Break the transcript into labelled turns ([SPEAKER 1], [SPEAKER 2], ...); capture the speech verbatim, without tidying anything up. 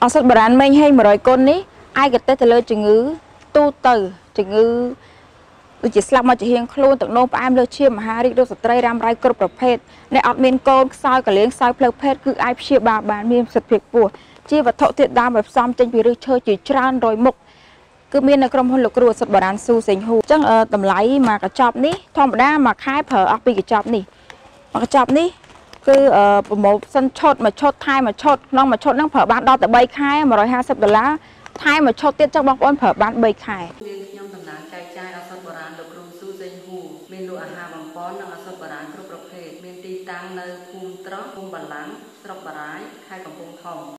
[SPEAKER 1] អសត់បរានមេញហេងmột trămកូននេះឯកទេសទៅលើជំងឺទូទៅជំងឺដូចជាស្លាប់មកជាហៀងខ្លួនទឹកនោមផ្អែមលើឈាមមហារីករាលស្ត្រីរ៉ាំរ៉ៃគ្រប់ប្រភេទអ្នកអត់មានកូនខ្សោយកលៀងខ្សោយផ្លូវភេទគឺអាចព្យាបាលបានមានសិទ្ធិភាពខ្ពស់ជាវត្ថុធាតុដើមដែលផ្សំចេញពីឫសឈើជាច្រើនរយមុខគឺមាននៅក្រុមហ៊ុនលោកគ្រូអសត់បរានស៊ូសេងហ៊ូអញ្ចឹងតម្លៃមួយកញ្ចប់នេះធម្មតាមួយខែប្រើអស់ពីកញ្ចប់នេះមួយកញ្ចប់នេះគឺប្រម៉ូសិនឈុតមួយឈុតថែមួយឈុតក្នុងមួយឈុតហ្នឹងប្រើបានដល់ទៅបីខែmột trăm hai mươiដុល្លារថែមួយឈុតទៀតចឹងបងប្អូនប្រើបានបីខែ
[SPEAKER 2] ខ្ញុំដំណើរចែកចាយអសត់បុរាណលោកគ្រូស៊ូសេងហ៊ូមានលក់អាហារបំពន់និងអសត់បុរាណគ្រប់ប្រភេទមានទីតាំងនៅភូមិត្រោះភូមិបាឡាំងស្រុកបារាយខេត្តកំពង់ធំ